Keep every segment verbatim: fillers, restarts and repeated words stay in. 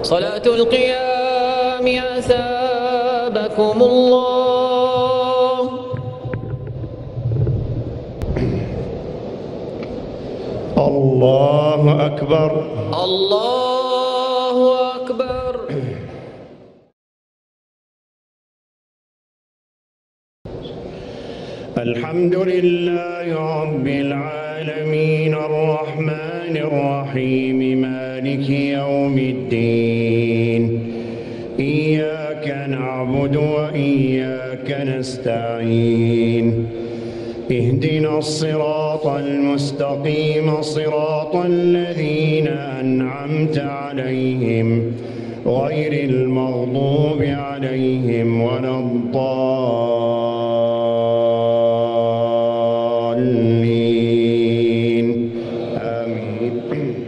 صلاة القيام أثابكم الله. الله أكبر. الله أكبر. الحمد لله رب العالمين الرحمن الرحيم مالك يوم الدين. إياك نعبد وإياك نستعين. اهدنا الصراط المستقيم صراط الذين أنعمت عليهم غير المغضوب عليهم ولا الضالين. آمين.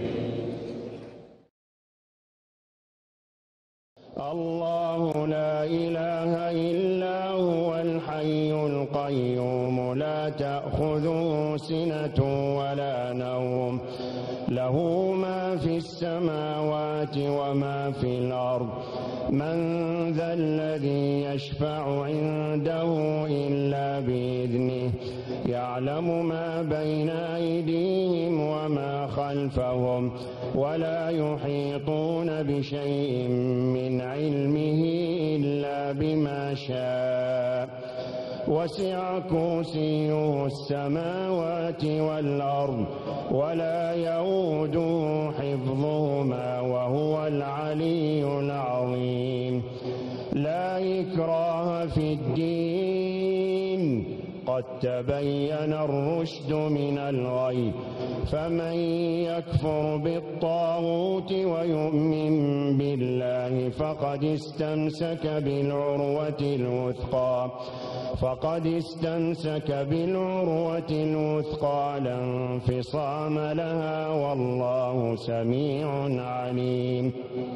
الله لا إله إلا هو الحي القيوم لا تأخذه سنة ولا نوم له ما في السماوات وما في الأرض. من ذا الذي يشفع عنده إلا بإذنه يعلم ما بين أيديهم وما خلفهم ولا يحيطون بشيء من علمه إلا بما شاء. وسع كرسيه السماوات والأرض ولا يؤوده حفظهما وهو العلي العظيم. لا إكراه في الدين قد تبين الرشد من الغي. فمن يكفر بالطاغوت ويؤمن بالله فقد استمسك بالعروة الوثقى فقد استمسك بالعروة الوثقى لا انفصام لها والله سميع عليم.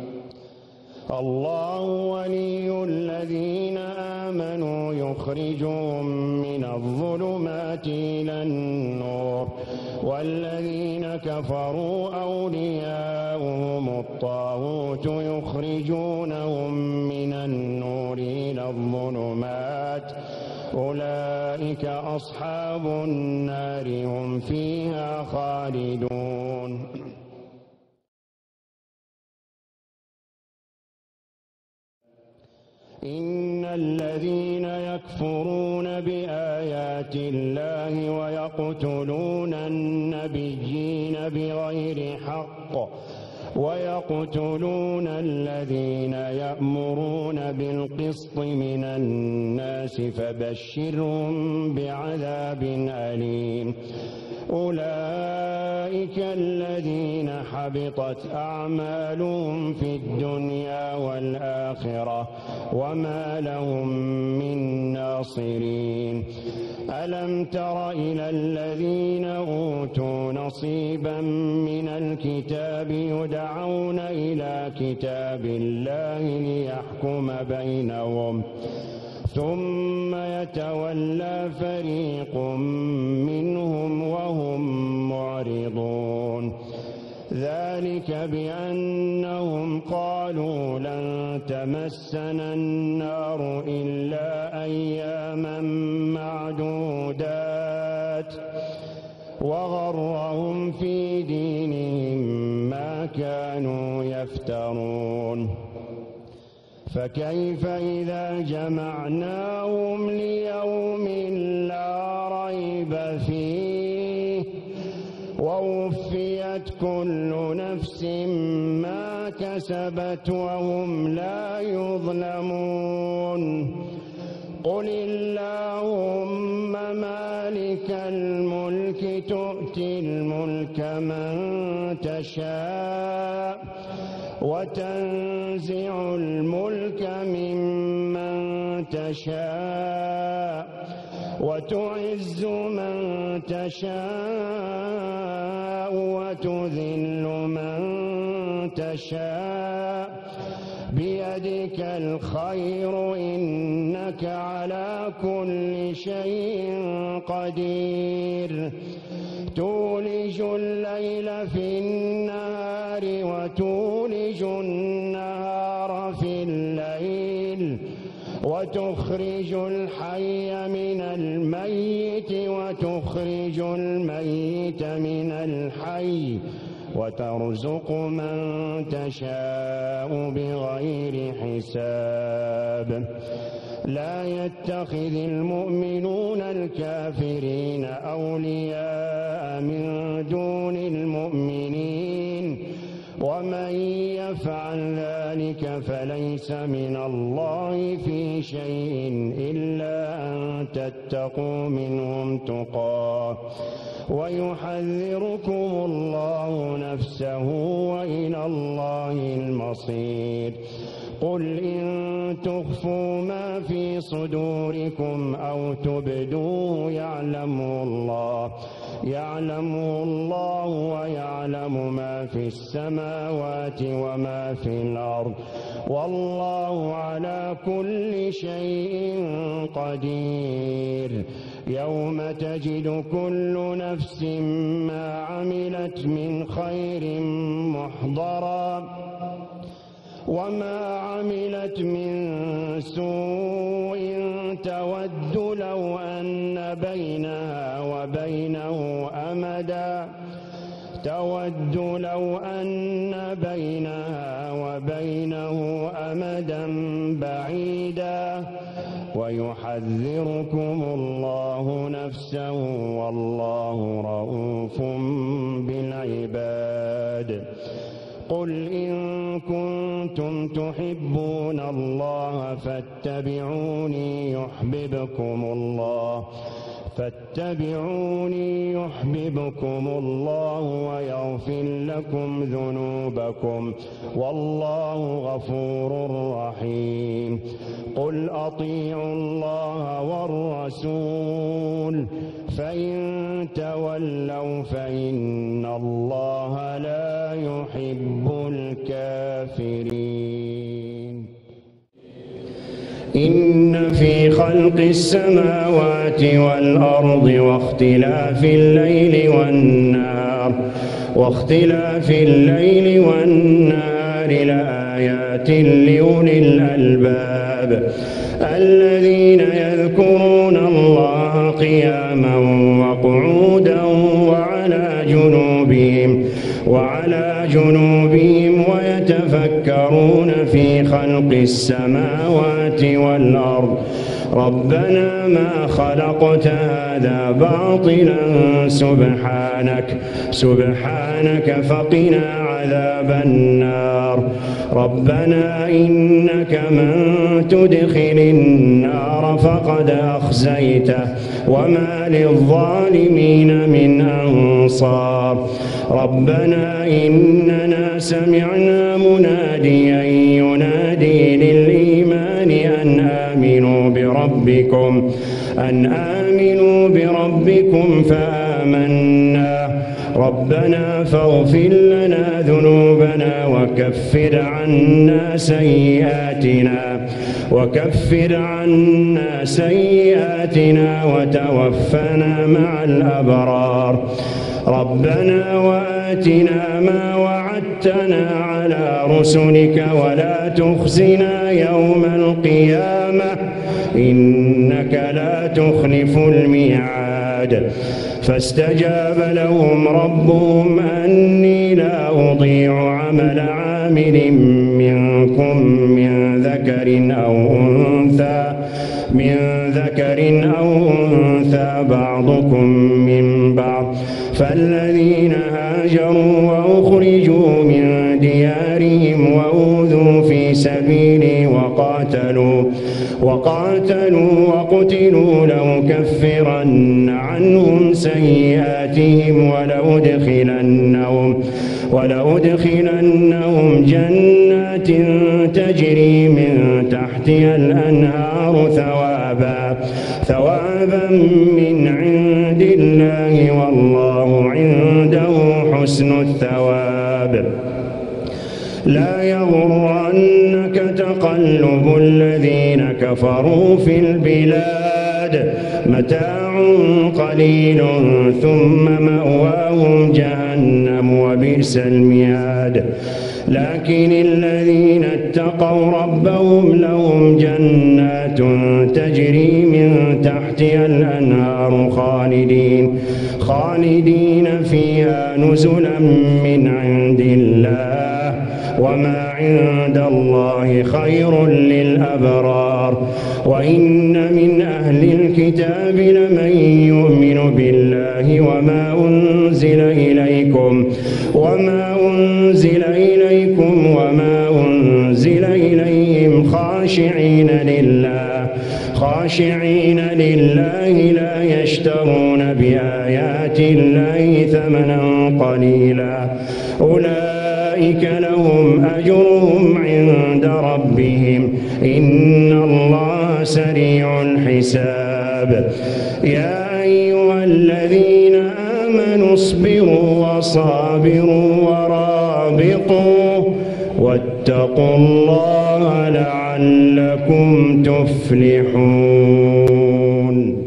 الله ولي الذين آمنوا يخرجهم من الظلمات إلى النور والذين كفروا أولياؤهم الطاغوت يخرجونهم من النور إلى الظلمات أولئك أصحاب النار هم فيها خالدون. إن الذين يكفرون بآيات الله ويقتلون النبيين بغير حق ويقتلون الذين يأمرون بالقسط من الناس فبشرهم بعذاب أليم. أولئك الذين حبطت أعمالهم في الدنيا والآخرة وما لهم من ناصرين. ألم تر إلى الذين أوتوا نصيبا من الكتاب يدعون إلى كتاب الله ليحكم بينهم ثم يتولى فريق منهم وهم معرضون. ذلك بأنهم قالوا لن تمسنا النار إلا أياما معدودات وغرهم في دينهم ما كانوا يفترون. فكيف إذا جمعناهم ليوم لا ريب فيه ووفيت كل نفس ما كسبت وهم لا يظلمون. قل اللهم مالك الملك تؤتي الملك من تشاء وتنزع الملك ممن تشاء وتعز من تشاء وتذل من تشاء بيدك الخير إنك على كل شيء قدير. تولج الليل في النهار وتولج النهار وتخرج الحي من الميت وتخرج الميت من الحي وترزق من تشاء بغير حساب. لا يتخذ المؤمنون الكافرين أولياء من دون المؤمنين ومن يفعل ذلك فليس من الله في شيء إلا أن تتقوا منهم تقاه ويحذركم الله نفسه وإلى الله المصير. قل إن تخفوا ما في صدوركم أو تبدوه يعلمه الله يعلمه الله ويعلم ما في السماوات وما في الأرض والله على كل شيء قدير. يوم تجد كل نفس ما عملت من خير محضرا وما عملت من سوء تود لو أن بينها وبينه أمدا تود لو أن بينها وبينه أمدا بعيدا ويحذركم الله نفسه والله رؤوف بالعباد. قل إن كنتم تحبون الله فاتبعوني يحببكم الله فاتبعوني يحببكم الله ويغفر لكم ذنوبكم والله غفور رحيم. قل أطيعوا الله والرسول فإن تولوا فإن الله لا يحب الكافرين. إن في خلق السماوات والأرض واختلاف الليل والنهار واختلاف الليل والنهار لآيات لأولي الألباب الذين يذكرون الله قياما وقعودا وعلى جنوبهم وعلى جنوبهم ويتفكرون في خلق السماوات والأرض ربنا ما خلقت هذا باطلا سبحانك سبحانك فقنا عذاب النار. ربنا إنك من تدخل النار فقد أخزيته وما للظالمين من أنصار. ربنا إننا سمعنا مناديا ينادي للإيمان أن آمنوا بربكم أن آمنوا بربكم فآمنا. ربنا فاغفر لنا ذنوبنا وكفر عنا سيئاتنا وكفر عنا سيئاتنا وتوفنا مع الأبرار. ربنا وآتنا ما وعدتنا على رسلك ولا تخزنا يوم القيامة إنك لا تخلف الميعاد. فاستجاب لهم ربهم أني لا أضيع عمل عامل منكم من ذكر أو أنثى من ذكر أو أنثى بعضكم من بعض فالذين هاجروا وأخرجوا من ديارهم وأوذوا في سبيلي وقاتلوا وقاتلوا وقتلوا لأكفرن عنهم سيئاتهم ولأدخلنهم ولأدخلنهم جنات تجري من تحتها الأنهار ثوابا ثوابا من عند الله والله عنده حسن الثواب. لا يغرنك تقلب الذين كفروا في البلاد متاع قليل ثم مأواهم جهنم وبئس المهاد. لكن الذين اتقوا ربهم لهم جنات تجري من تحتها الأنهار خالدين خالدين فيها نزلا من عند الله وما عند الله خير للأبرار. وإن من أهل الكتاب لمن يؤمن بالله وما أنزل إليكم وما أنزل إليكم وما أنزل إليهم خاشعين لله خاشعين لله لا يشترون بآيات الله ثمنا قليلا أولئك لهم أجرهم عند ربهم إن الله سريع الحساب. يا أيها الذين آمنوا اصبروا وصابروا ورابطوا واتقوا الله لعلكم تفلحون.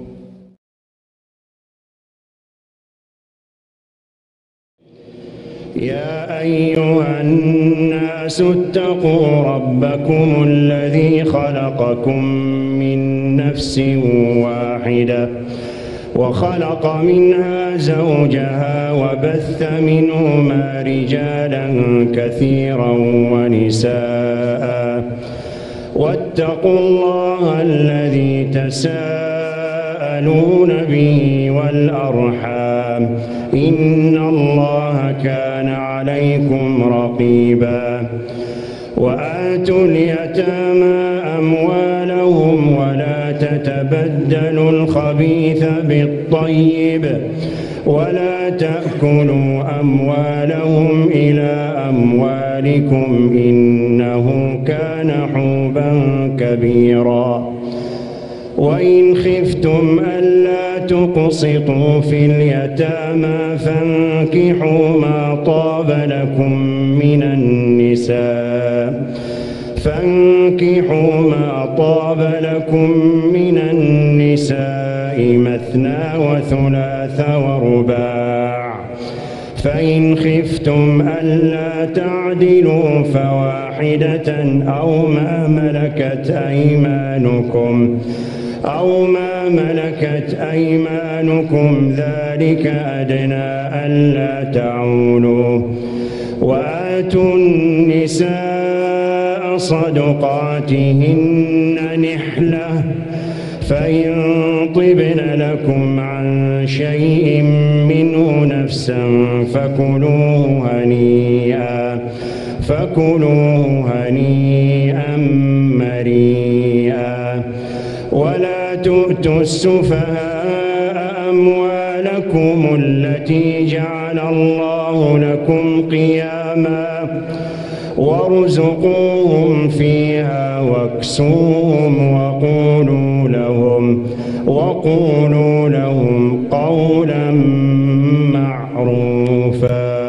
يا أيها الناس اتقوا ربكم الذي خلقكم من نفس واحدة وخلق منها زوجها وبث منهما رجالا كثيرا ونساء واتقوا الله الذي تساءلون به والأرحام إن الله كان عليكم رقيبا. وآتوا اليتامى أموالهم ولا تتبدلوا الخبيث بالطيب ولا تأكلوا أموالهم إلى أموالكم إنه كان حوبا كبيرا. وإن خفتم ألا تقسطوا في اليتامى فانكحوا ما طاب لكم من النساء فانكحوا ما طاب لكم من النساء مثنى وثلاث ورباع. فإن خفتم ألا تعدلوا فواحدة أو ما ملكت أيمانكم أو ما ملكت أيمانكم ذلك أدنى ألا تعولوا. وآتوا النساء صدقاتهن نحلة فإن طبن لكم عن شيء منه نفسا فكلوه هنيئا فكلوه هنيئا مريئا. ولا تؤتوا السفهاء أموالكم التي جعل الله لكم قياما وارزقوهم فيها واكسوهم وقولوا لهم وقولوا لهم قولا معروفا.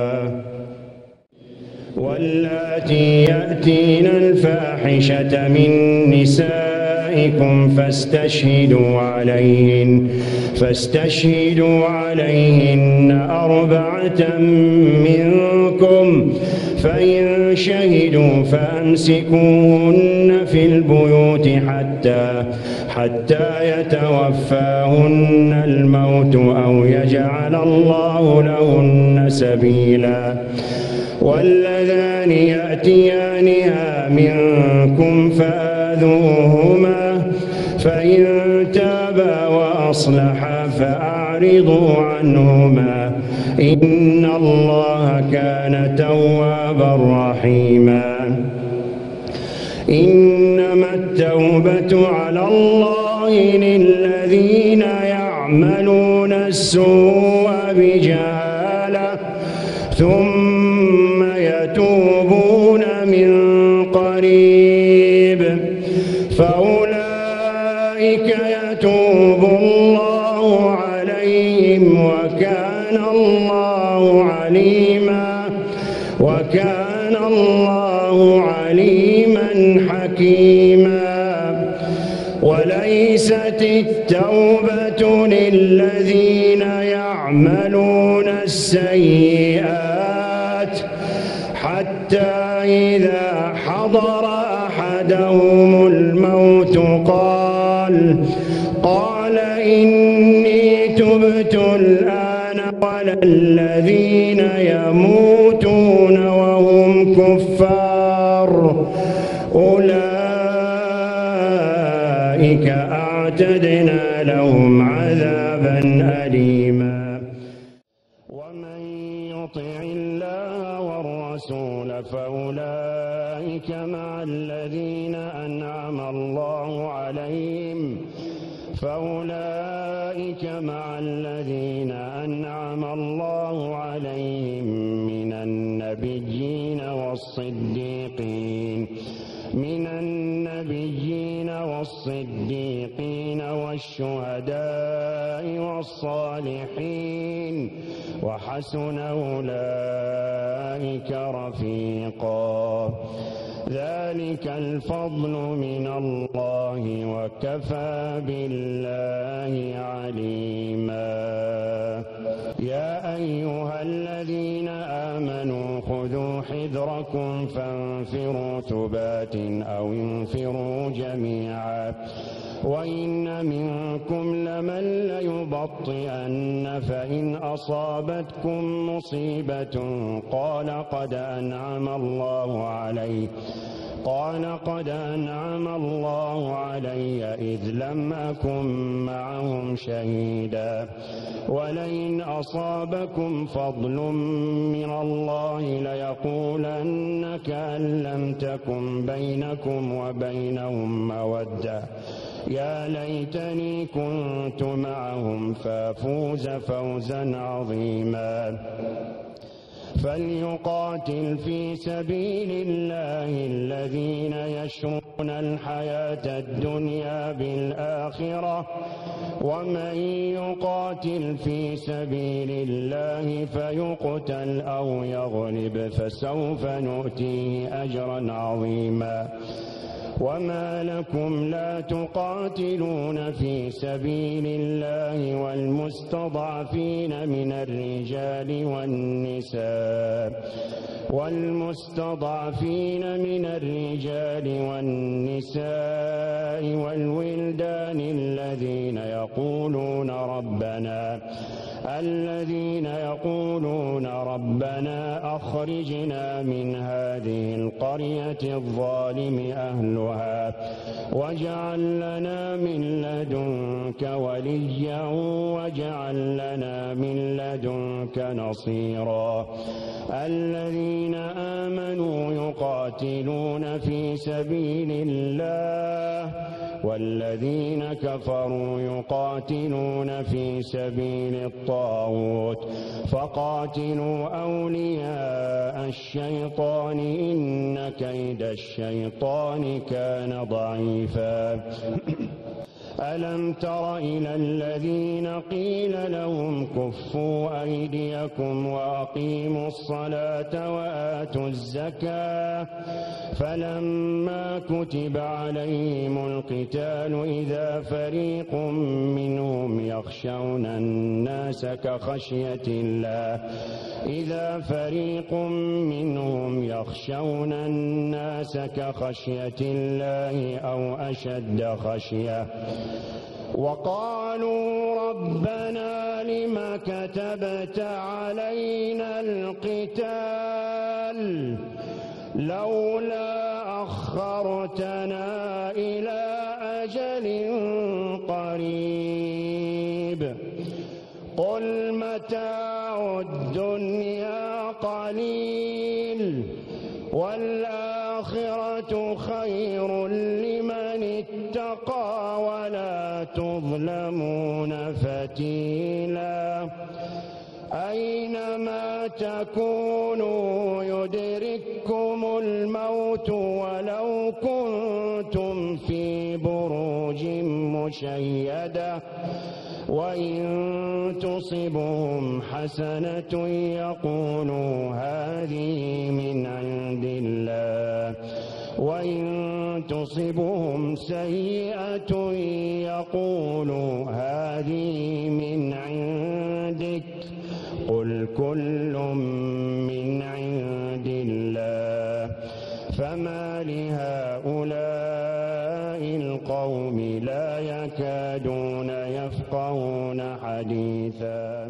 واللاتي يأتين الفاحشة من نسائكم فاستشهدوا عليهن فاستشهدوا عليهن أربعة منكم فإن شهدوا فأمسكوهن في البيوت حتى حتى يتوفاهن الموت أو يجعل الله لهن سبيلا. واللذان يأتيانها منكم فآذوهما فإن تابا وأصلحا فأعرضوا عنهما إن الله كان توابا رحيما. إنما التوبة على الله للذين يعملون السوء بجهالة ثم يتوبون من قريب فأولئك يتوب الله عليهم وكان الله عليما وكان الله عليما حكيما. وليست التوبة للذين يعملون السيئات حتى إذا حضر أحدهم الموت قال قال إني تبت الآن ولا الذين يموتون وهم كفار أولئك أعتدنا لهم عذابا أليما. ومن يطع الله والرسول فأولئك مع الذين أنعم الله عليهم فأولئك مع الذين أنعم الله عليهم من النبيين والصديقين من النبيين والصديقين والشهداء والصالحين وحسن أولئك رفيقا. ذلك الفضل من الله وكفى بالله عليما. يا أيها الذين آمنوا خذوا حذركم فانفروا ثبات أو انفروا جميعا وإن منكم لمن ليبطئن فإن أصابتكم مصيبة قال قد أنعم الله علي قال قد أنعم الله علي إذ لم أكن معهم شهيدا ولئن أصابكم فضل من الله ليقولن كأن لم تكن بينكم وبينهم مودة يا ليتني كنت معهم فافوز فوزا عظيما. فليقاتل في سبيل الله الذين يشرون الحياة الدنيا بالآخرة ومن يقاتل في سبيل الله فيقتل أو يغلب فسوف نؤتيه أجرا عظيما. وما لكم لا تقاتلون في سبيل الله والمستضعفين من الرجال والنساء والمستضعفين من الرجال والنساء والولدان الذين يقولون ربنا الذين يقولون ربنا أخرجنا من هذه القرية الظالم أهلها واجعل لنا من لدنك وليا واجعل لنا من لدنك نصيرا. الذين آمنوا يقاتلون في سبيل الله والذين كفروا يقاتلون في سبيل الطاغوت فقاتلوا أولياء الشيطان إن كيد الشيطان كان ضعيفا. ألم تر إلى الذين قيل لهم كفوا أيديكم وأقيموا الصلاة وآتوا الزكاة فلما كتب عليهم القتال إذا فريق منهم يخشون الناس كخشية الله إذا فريق منهم يخشون الناس كخشية الله أو أشد خشية وقالوا ربنا لم كتبت علينا القتال لولا أخرتنا إلى أجل قريب قل متاع الدنيا قليل والآخرة خير لمن اتقى ولا تظلمون فتيلا. أينما تكونوا يدرككم الموت ولو كنتم في بروج مشيدة وإن تصبهم حسنة يقولوا هذه من عند الله وإن تصبهم سيئة يقولوا هذه من عندك قل كل من عند الله فما لهؤلاء القوم لا يكادون يفقهون حديثا.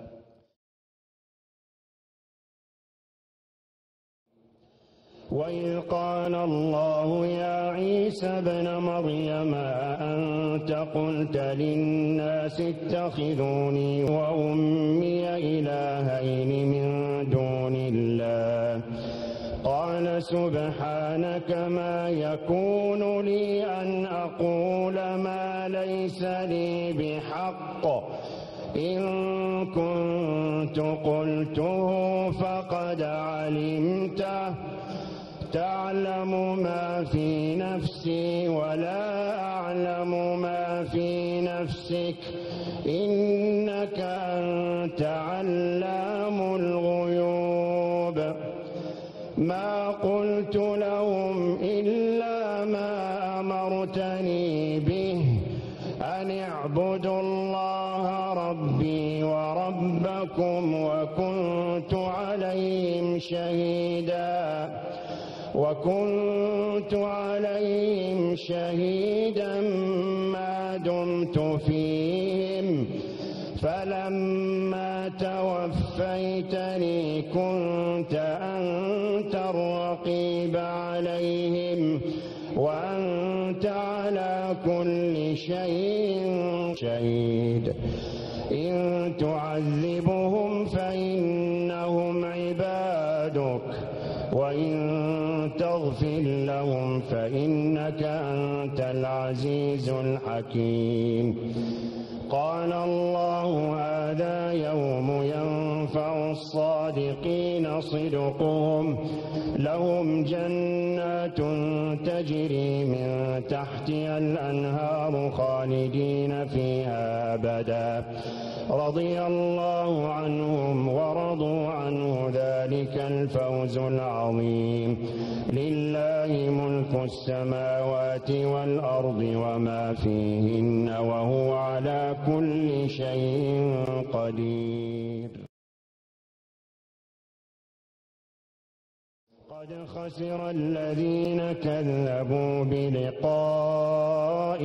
وإذ قال الله يا عيسى ابن مريم أأنت قلت للناس اتخذوني وأمي إلهين من دون الله قال سبحانك ما يكون لي أن أقول ما ليس لي بحق إن كنت قلته فقد علمته تعلم ما في نفسي ولا أعلم ما في نفسك إنك أنت علام الغيوب. ما قلت لهم إلا ما أمرتني به أن اعبدوا الله ربي وربكم وكنت عليهم شهيدا وكنت عليهم شهيدا ما دمت فيهم فلما توفيتني كنت أنت الرقيب عليهم وأنت على كل شيء شهيد. إن تعذبهم فإنهم عبادك وإن تغفر لهم فإنك أنت العزيز الحكيم. قال الله هذا يوم ينفع الصادقين صدقهم لهم جنات تجري من تحتها الأنهار خالدين فيها أبدا رضي الله عنهم ورضوا عنه ذلك الفوز العظيم. لله ملك السماوات والأرض وما فيهن وهو على كل شيء قدير. قد خسر الذين كذبوا بلقاء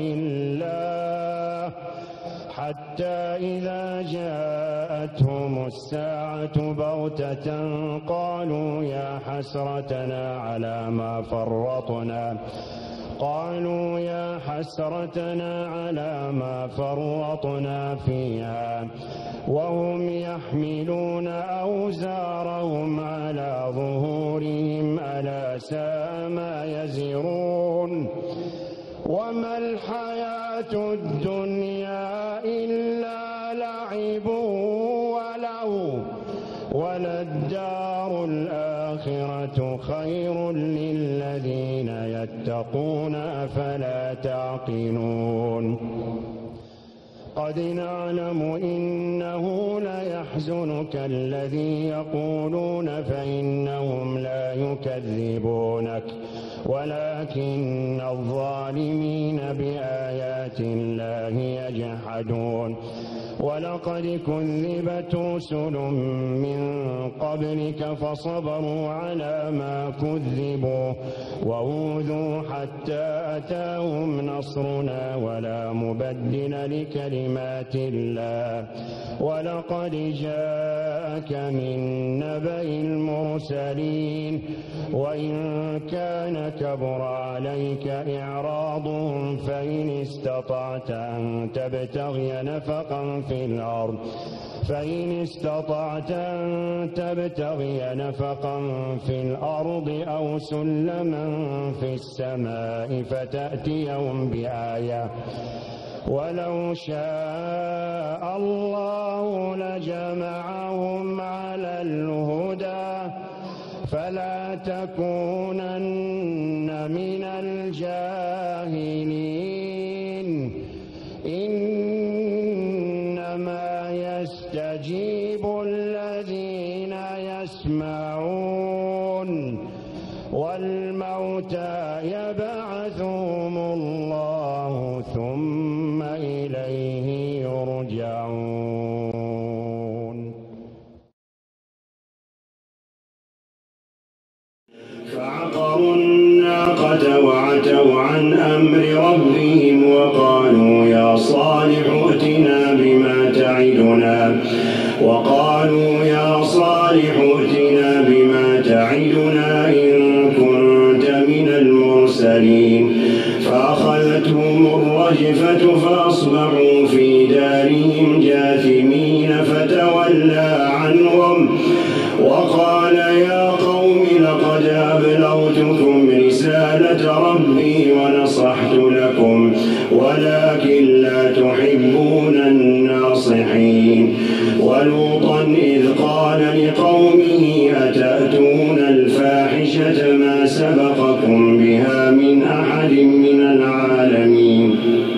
الله حتى إذا جاءتهم الساعة بغتة قالوا يا حسرتنا على ما فرطنا قالوا يا حسرتنا على ما فرطنا فيها وهم يحملون أوزارهم على ظهورهم ألا ساء ما يزرون. وما الحياة الدنيا إلا لعب وله وللدار الآخرة خير للذين يتقون أفلا تعقلون. قد نعلم إنه ليحزنك الذي يقولون فإنهم لا يكذبونك ولكن الظالمين بآيات الله يجحدون. ولقد كذبت رسل من قبلك فصبروا على ما كذبوا وأوذوا حتى أتاهم نصرنا ولا مبدل لكلمات الله. ولقد جاءك من نبأ المرسلين وإن كان كبر عليك إعراضهم فإن استطعت أن تبتغي نفقا في الأرض فإن استطعت أن تبتغي نفقا في الأرض أو سلما في السماء فتأتيهم بآية ولو شاء الله لجمعهم على الهدى فلا تكونن من الجاهلين. إنما يستجيب الذين يسمعون والموتى وقالوا يا صالح ائتنا بما تعدنا إن كنت من المرسلين فأخذتهم الرجفة فأصبحوا في دارهم جاثمين فتولى عنهم وقال يا قوم لقد أبلغتكم رسالة ربي ونصحت لكم ولكن لا تحبون الناصحين ولوطا إذ قال لقومه أتأتون الفاحشة ما سبقكم بها من أحد من العالمين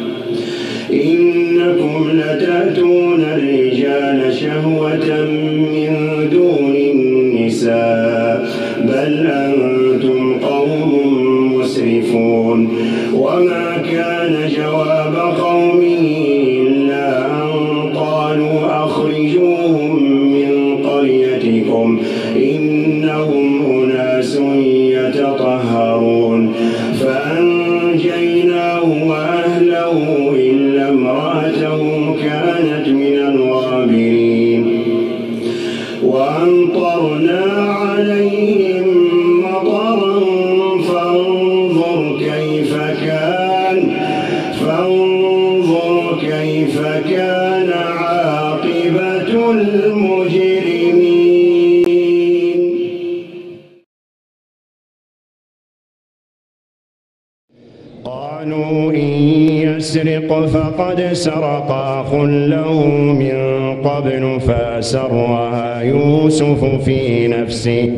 إنكم لتأتون الرجال شهوة من دون النساء بل أنتم قوم مسرفون وما كان جواب قومه إلا أن قالوا أخرجوهم من قريتكم إنهم أناس يتطهرون فأنجيناه وأهله إلا امرأته كانت من الغابرين وأمطرنا عليهم مطرا فانظر كيف كان فانظر كيف كان عاقبة المجرمين. قالوا إن يسرق فقد سرق أخ له من قبل فأسرها يوسف في نفسه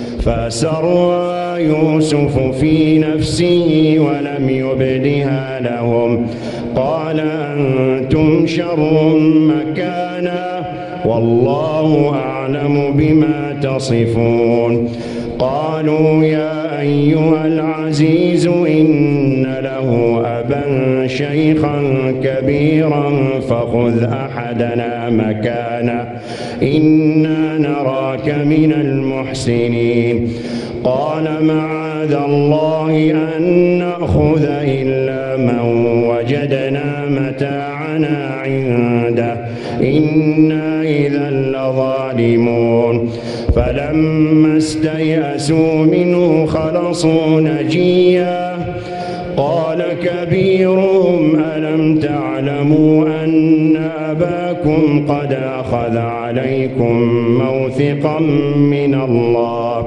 فأسرها يوسف في نفسه ولم يبدها لهم قال أنتم شر مكانا والله أعلم بما تصفون. قالوا يا أيها العزيز إن له أبا شيخا كبيرا فخذ أحدنا مكانه إنا نراك من المحسنين. قال معاذ الله أن نأخذ إلا من وجدنا متاعنا عنده إنا إذا لظالمون. فلما استيأسوا منه خلصوا نجيا قال كبيرهم ألم تعلموا أن أباكم قد أخذ عليكم موثقا من الله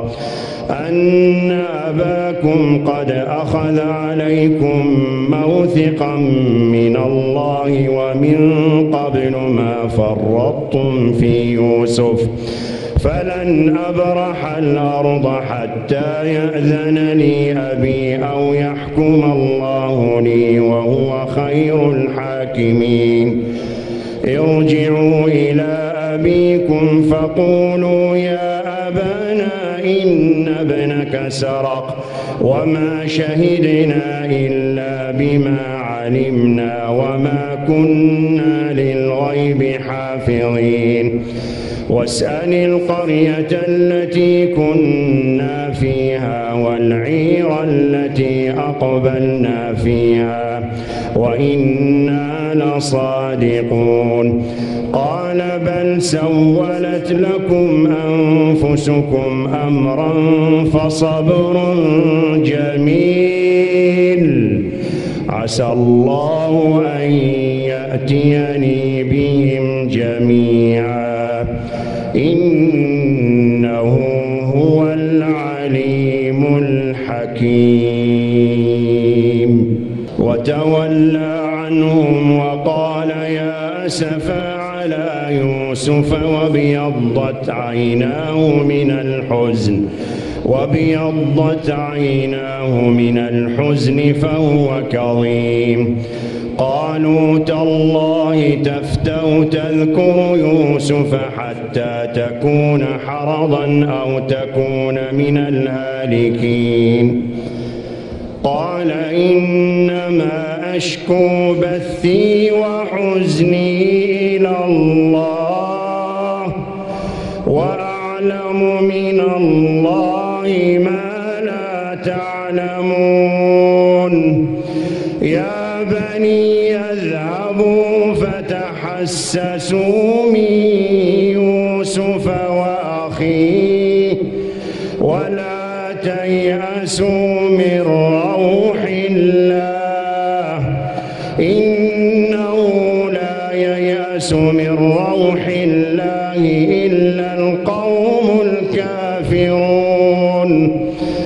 أن أباكم قد أخذ عليكم موثقا من الله ومن قبل ما فرطتم في يوسف فلن أبرح الأرض حتى يأذن لي أبي أو يحكم الله لي وهو خير الحاكمين. ارجعوا إلى أبيكم فقولوا يا أبانا إن ابنك سرق وما شهدنا إلا بما علمنا وما كنا للغيب حافظين. واسأل القرية التي كنا فيها والعير التي أقبلنا فيها وإنا لصادقون. قال بل سولت لكم أنفسكم أمرا فصبر جميل عسى الله أن يأتيني بهم جميعا إنه هو العليم الحكيم. وتولى عنهم وقال يا أسفا على يوسف وابيضت عيناه من الحزن وابيضت عيناه من الحزن فهو كظيم. قالوا تالله تفتأ تذكر يوسف حتى تكون حرضا أو تكون من الهالكين. قال إنما أشكو بثي وحزني إلى الله وأعلم من الله ما لا تعلمون. يا بني اذهبوا فتحسسوا من يوسف وأخيه ولا تيأسوا من روح الله إنه لا ييأس من روح الله إلا القوم الكافرون.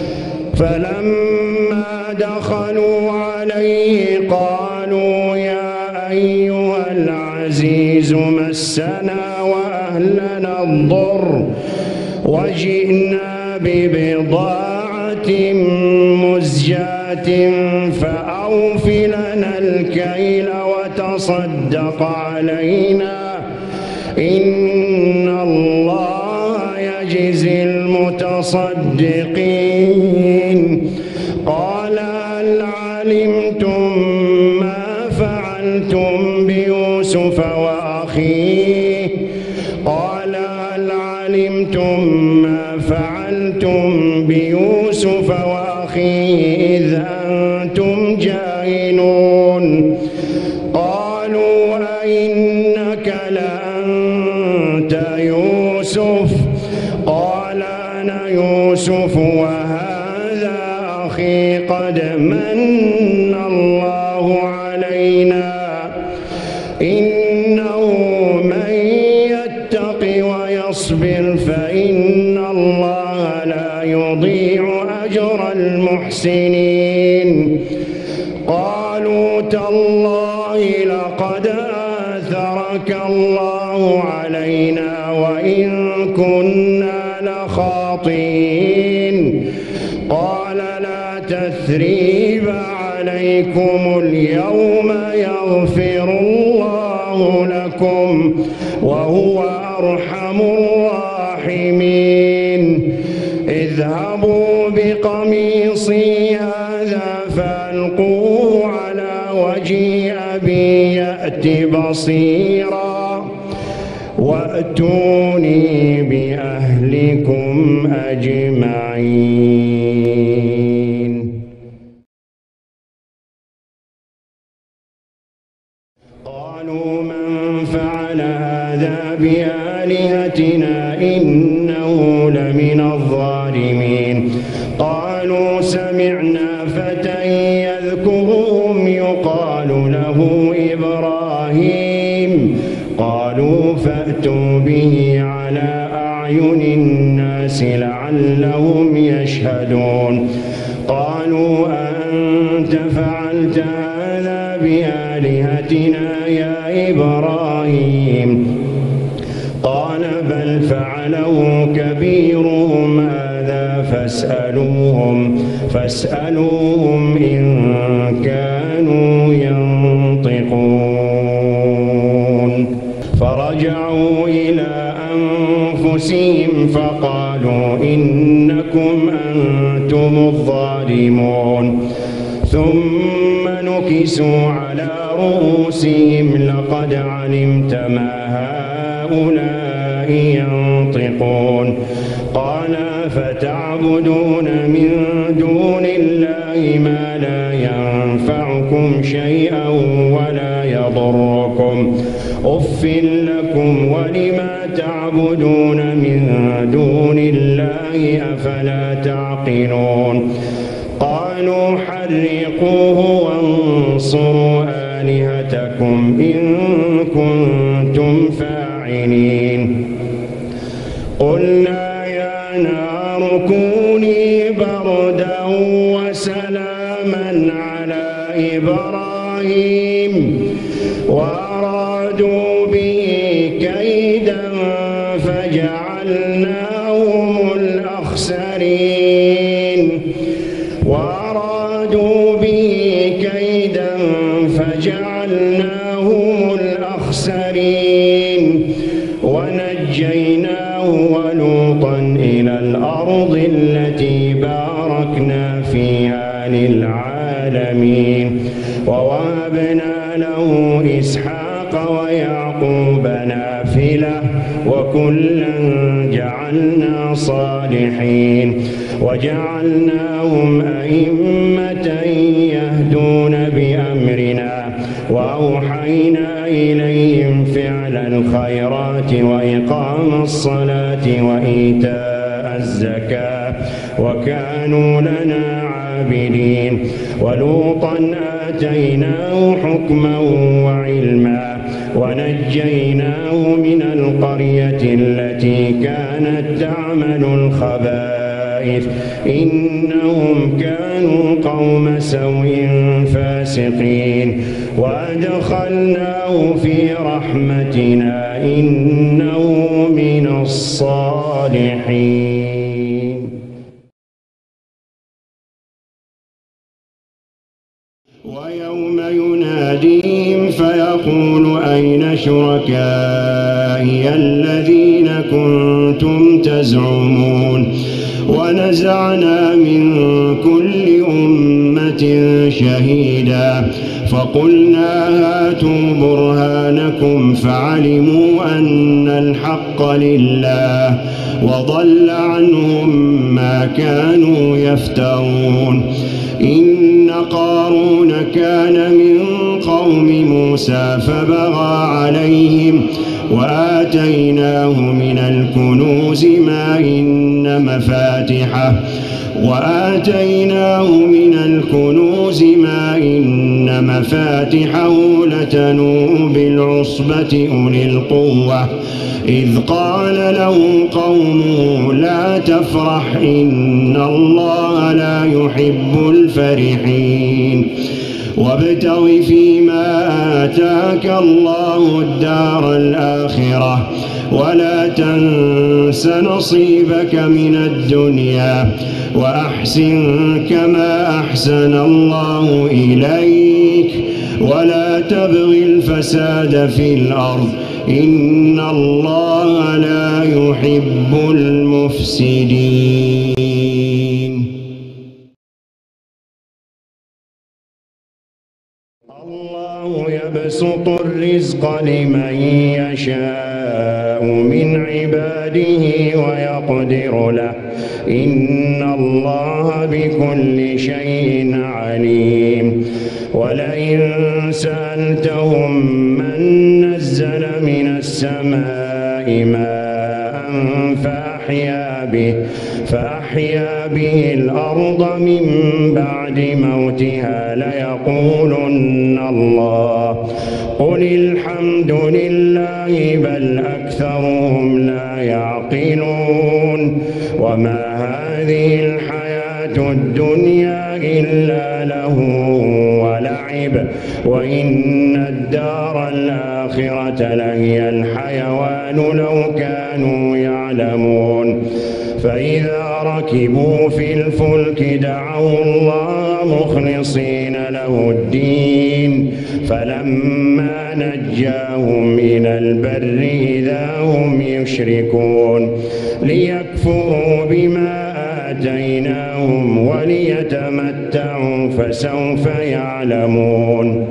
فلما دخلوا عليه قالوا يا أيها العزيز مسنا وأهلنا الضر وجئنا ببضاعة مزجاة فأوف لنا الكيل وتصدق علينا إن الله يجزي المتصدقين. قال هل علمتم ما فعلتم بيوسف وأخيه قال هل علمتم ما فعلتم بيوسف وأخيه إذ أنتم جاهلون. قالوا أئنك لأنت يوسف قال أنا يوسف وهذا أخي قد من الله علينا إنه من يتق ويصبر فإن الله لا يضيع أجر المحسنين. قالوا تالله لقد آثرك الله علينا وإن كنا لخاطئين. قال لا تثريب عليكم اليوم يغفر الله لكم وهو أرحم الراحمين. اذهبوا بقميصي هذا فألقوه على وجه أبي يأت بصيرا وأتوني بأهلكم أجمعين. قالوا من فعل هذا بآلهتنا إنه لمن الظالمين. قالوا سمعنا فتى يذكرهم يقال له إبراهيم. قالوا فأتوا به على أعين الناس لعلهم يشهدون. قالوا أأنت فعلت هذا بآلهتنا يا إبراهيم؟ قال بل فعله كبيرهم هذا فاسألوهم فاسألوهم إن كانوا ينطقون. فرجعوا إلى أنفسهم فقالوا إنكم أنتم الظالمون. ثم نكسوا على رؤوسهم لقد علمت ما هؤلاء ينطقون. قال فتعبدون من دون الله ما لا ينفعكم شيئا ولا يضركم أف لكم ولما تعبدون من دون الله أفلا تعقلون. قالوا حرقوه وانصروا آلهتكم إن كنتم فاعلين. قلنا يا نار كوني بردا وسلاما على إبراهيم وأرادوا به كيدا فجعلناهم الأخسرين. وأرادوا به كيدا فجعلناهم الأخسرين. ونجيناه ولوطا إلى الأرض التي باركنا فيها للعالمين. ووهبنا له إسحاق ويعقوب نافلة وكلا جعلنا صالحين. وجعلناهم أئمة يهدون بأمرنا وأوحينا إليهم فعل الخيرات وإقام الصلاة وإيتاء الزكاة وكانوا لنا عابدين. ولوطا آتيناه حكما وعلما ونجيناه من القرية التي كانت تعمل الخبائث إنهم كانوا قوم سوء فاسقين. وأدخلناه في رحمتنا إنه من الصالحين. ويوم يناديهم فيقول أين شركائي الذين كنتم تزعمون. ونزعنا من كل أمة شهيدا فقلنا هاتوا برهانكم فعلموا أن الحق لله وضل عنهم ما كانوا يفترون. إن قارون كان من قوم موسى فبغى عليهم وآتيناه من الكنوز ما إن مفاتحه وآتيناه من الكنوز ما إن مفاتحه لتنوء بالعصبة أولي القوة إذ قال له قومه لا تفرح إن الله لا يحب الفرحين. وابتغ فيما آتاك الله الدار الآخرة ولا تنس نصيبك من الدنيا وأحسن كما أحسن الله إليك ولا تبغ الفساد في الأرض إن الله لا يحب المفسدين. الله يبسط الرزق لمن يشاء من عباده ويقدر له إن الله بكل شيء عليم. ولئن سألتهم من نزل من السماء ماء فأحيا به فأحيا به الأرض من بعد موتها ليقولن الله قل الحمد لله بل أكثرهم لا يعقلون. وما هذه الحياة الدنيا إلا لهو ولعب وإن الدار الآخرة لهي الحيوان لو كانوا يعلمون. فإذا ركبوا في الفلك دعوا الله مخلصين له الدين فلما نجاهم إلى البر إذا هم يشركون ليكفروا بما آتيناهم وليتمتعوا فسوف يعلمون.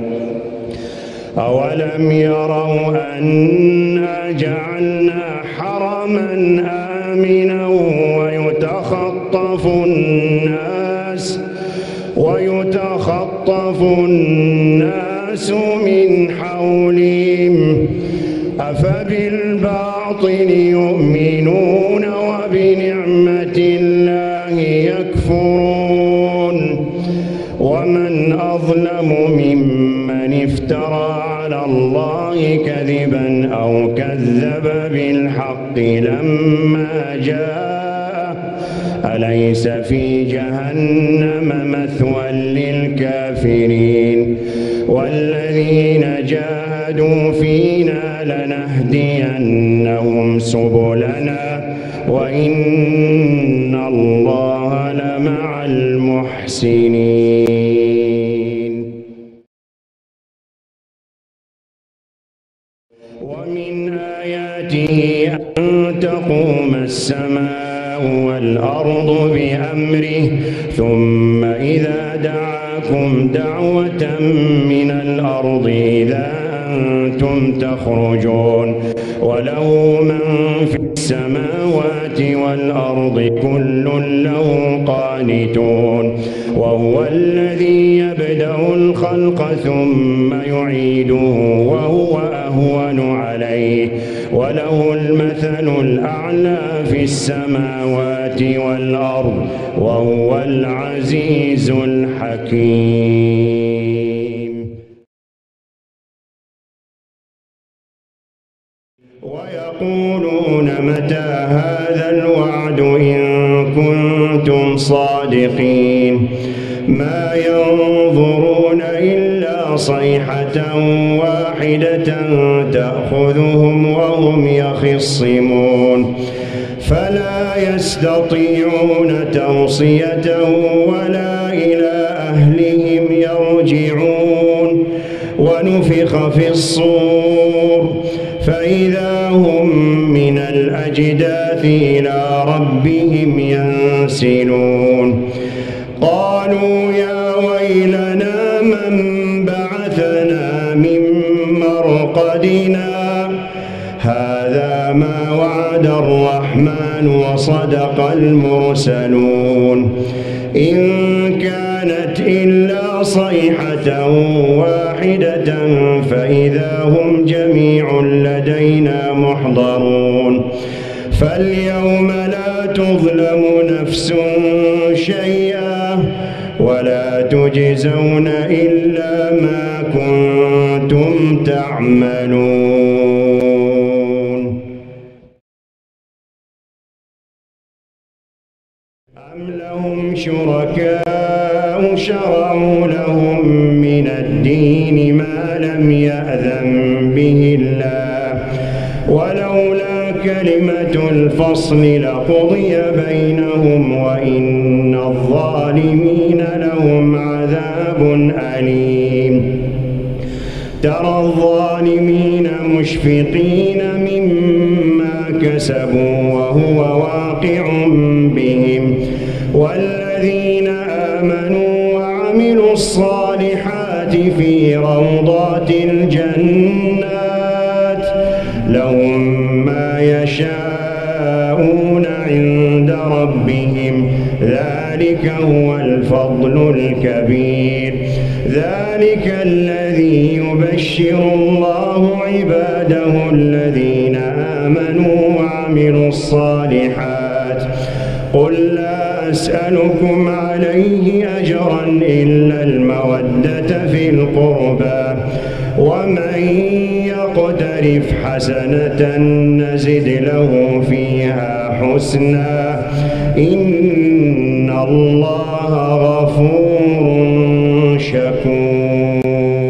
أولم يروا أنا جعلنا حرما آمنا ويتخطف الناس ويتخطف الناس من حولهم أفبالباطل يؤمنون وبنعمة الله يكفرون. ومن أظلم ممن افترى على الله كذبا أو كذب بالحق لما جاء أليس في جهنم مثوى للكافرين. والذين جاهدوا فينا لنهدينهم سبلنا وإن الله لمع المحسنين. ومن آياته أن تقوم السماء والأرض بأمره ثم إذا دعاكم دعوة من الأرض إذا أنتم تخرجون وله من في السماوات والأرض كل له قانتون وهو الذي يبدأ الخلق ثم يعيده وهو أهون عليه وله المثل الأعلى في السماوات والأرض وهو العزيز الحكيم. ويقولون متى هذا الوعد إن كنتم صادقين ما ينظرون إلا صيحة واحدة تأخذهم وهم يخصمون فلا يستطيعون توصية ولا إلى أهلهم يرجعون ونفخ في الصور فإذا هم من الأجداث إلى ربهم ينسلون قالوا يا ويلنا من بعثنا من مرقدنا هذا ما وعد الرحمن وصدق المرسلون إن كانت إلا صيحة واحدة فإذا هم جميع لدينا محضرون فاليوم لا تظلم نفس شيئا ولا تجزون إلا ما كنتم تعملون. أم لهم شركاء شرعوا لهم من الدين ما لم يأذن به الله ولولا كلمة الفصل لقضي بينهم وإن الظالمين لهم عذاب أليم. ترى الظالمين مشفقين مما كسبوا وهو واقع بهم والذين آمنوا وعملوا الصالحات في روضات الجنات لهم ما يشاءون عند ربهم ذلك هو الفضل الكبير. ذلك الذي يبشر الله عباده الذين آمنوا وعملوا الصالحات قل لا أسألكم عليه أجرا إلا المودة في القربى ومن يقترف حسنة نزد له فيها حسنا إن الله غفور شكور.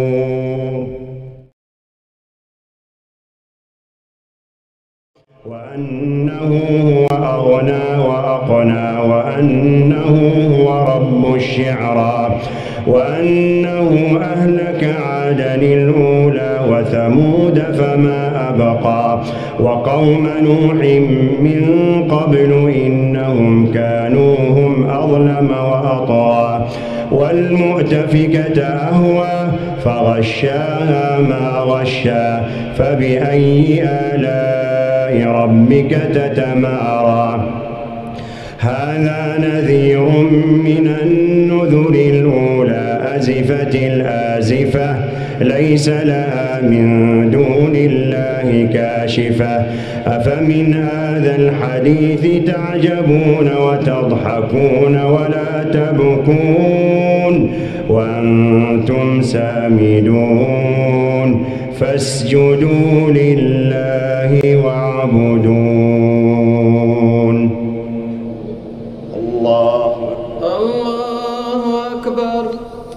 وأنه هو أغنى وأقنى وأنه هو رب الشعرى وأنه أهلك عادا الأولى وثمود فما أبقى وقوم نوح من قبل إنهم كانوا هم أظلم وأطغى والمؤتفكة أهوى فغشاها ما غشى فبأي آلاء ربك تتمارى. هذا نذير من النذر الأولى أزفت الآزفة ليس لها من دون الله كاشفة أفمن هذا الحديث تعجبون وتضحكون ولا تبكون وأنتم سامدون فاسجدوا لله واعبدون. الله الله أكبر.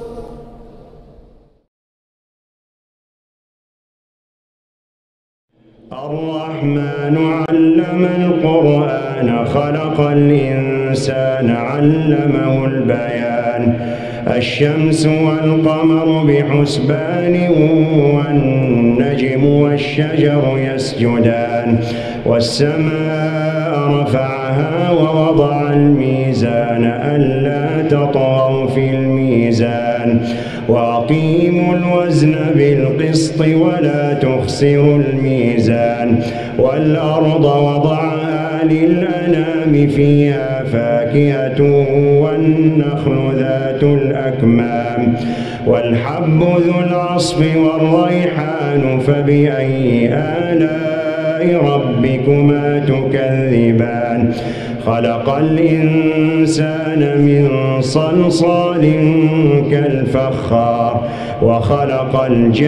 الرحمن علم القرآن خلق الإنسان علمه البيان الشمس والقمر بحسبان والنجم والشجر يسجدان والسماء رفعها ووضع الميزان ألا تطغوا في الميزان الميزان وأقيموا الوزن بالقسط ولا تخسروا الميزان والأرض وضعها للأنام فيها فاكهة والنخل ذات الأكمام والحب ذو العصف والريحان فبأي آلاء ربكما تكذبان خلق الإنسان من صلصال كالفخار وخلق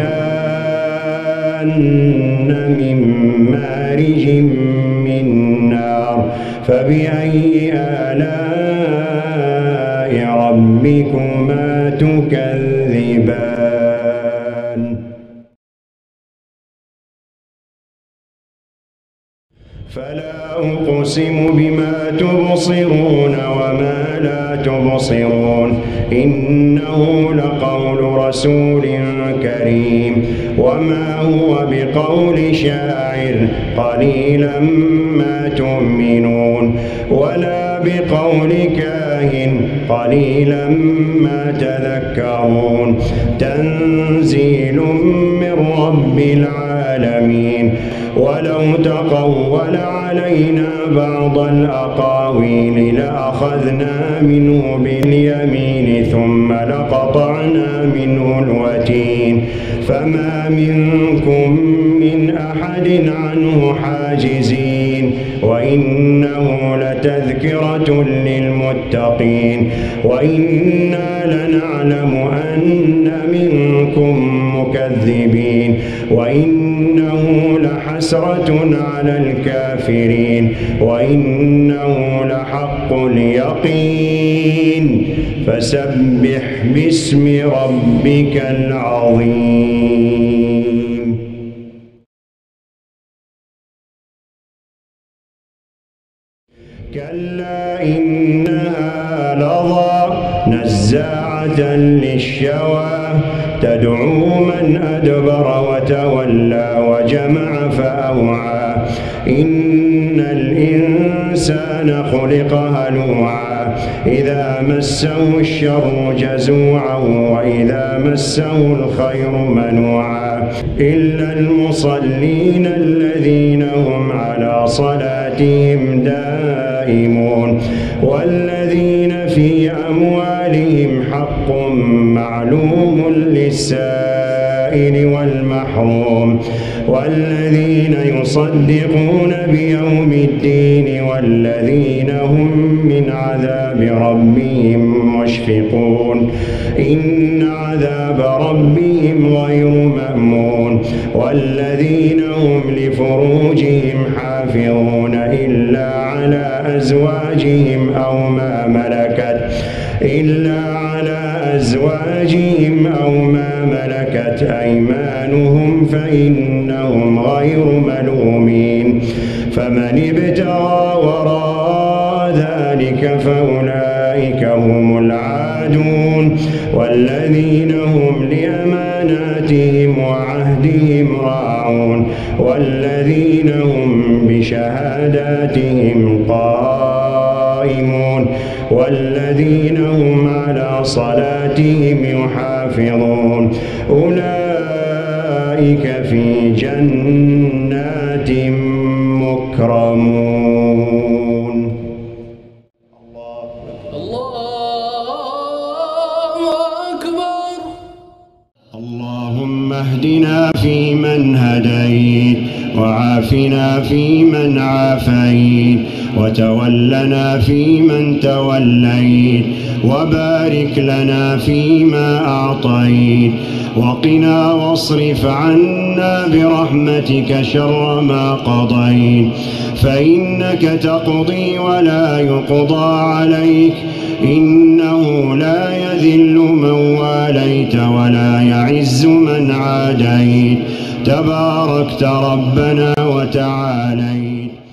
الجان من مارج من نار فبأي آلاء ربكما تكذبان فلا أقسم بما تبصرون وما لا تبصرون إنه لقول رسول كريم وما هو بقول شاعر قليلا ما تؤمنون ولا بقول كاهن قليلا ما تذكرون تنزيل من رب العالمين ولو تقول علينا بعض الأقاويل لأخذنا منه باليمين ثم لقطعنا منه الوتين فما منكم من أحد عنه حاجزين وإنه لتذكرة للمتقين وإنا لنعلم أن منكم مكذبين وإنه لحسرة على الكافرين وإنه لحق اليقين فسبح باسم ربك العظيم كلا إنها لظى نزاعة للشوى تدعو من أدبر وتولى وجمع فأوعى إن الإنسان خلق هلوعا إذا مسه الشر جزوعا وإذا مسه الخير منوعا إلا المصلين الذين هم على صلاتهم دائمون والذين في أموالهم حق معلوم للسائل والمحروم والذين يصدقون بيوم الدين والذين هم من عذاب ربهم مشفقون إن عذاب ربهم غير مأمون والذين هم لفروجهم حافظون إلا على أزواجهم أو ما ملكت إلا على أزواجهم أو ما ملكت أيمانهم فإنهم غير ملومين فمن ابتغى وراء ذلك فأولئك هم العادون والذين هم لأماناتهم وعهدهم راعون والذين هم بشهاداتهم قائمون والذين هم على صلاتهم يحافظون أولئك في جنات مكرمون. الله أكبر. اللهم اهدنا فيمن هديت وعافنا فيمن عافيت وتولنا فيمن توليت وبارك لنا فيما أعطيت وقنا واصرف عنا برحمتك شر ما قضيت فإنك تقضي ولا يقضى عليك إنه لا يذل من واليت ولا يعز من عاديت تباركت ربنا وتعاليت.